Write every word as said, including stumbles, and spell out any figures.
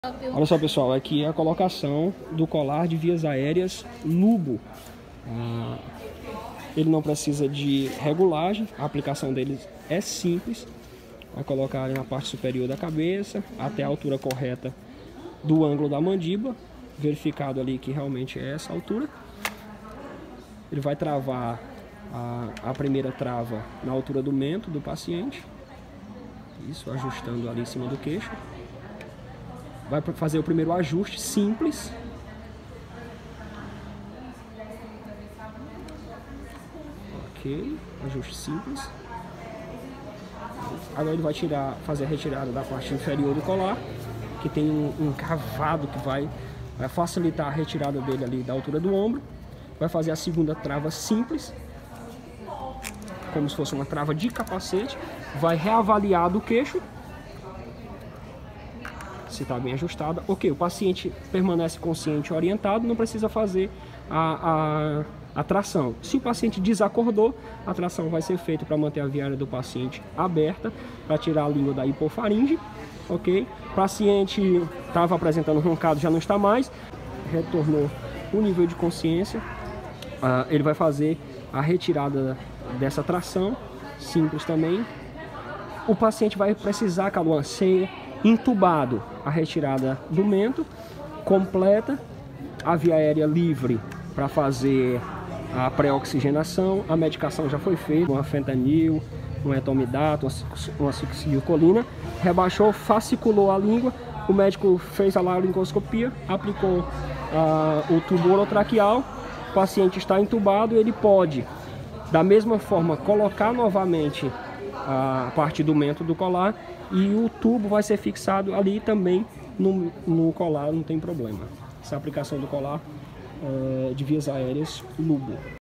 Olha só, pessoal, aqui é a colocação do colar de vias aéreas Lubo. Ah, ele não precisa de regulagem, a aplicação dele é simples. Vai colocar na parte superior da cabeça, até a altura correta do ângulo da mandíbula, verificado ali que realmente é essa altura. Ele vai travar a, a primeira trava na altura do mento do paciente, isso, ajustando ali em cima do queixo. Vai fazer o primeiro ajuste simples. Ok, ajuste simples. Agora ele vai tirar, fazer a retirada da parte inferior do colar, que tem um, um cavado que vai, vai facilitar a retirada dele ali da altura do ombro. Vai fazer a segunda trava simples, como se fosse uma trava de capacete. Vai reavaliar do queixo, se está bem ajustada. Ok, o paciente permanece consciente e orientado, não precisa fazer a, a, a tração. Se o paciente desacordou, a tração vai ser feita para manter a via aérea do paciente aberta, para tirar a língua da hipofaringe. Ok, o paciente estava apresentando roncado, já não está mais, retornou o nível de consciência. Uh, ele vai fazer a retirada dessa tração, simples também. O paciente vai precisar, Cauã, ser intubado, a retirada do mento completa, a via aérea livre para fazer a pré-oxigenação. A medicação já foi feita, uma fentanil, um etomidato, uma ciclocolina. Rebaixou, fasciculou a língua, o médico fez a laringoscopia, aplicou uh, o tubo orotraqueal. O paciente está entubado, ele pode, da mesma forma, colocar novamente a parte do mento do colar, e o tubo vai ser fixado ali também no, no colar, não tem problema. Essa é a aplicação do colar é, de vias aéreas Lubo.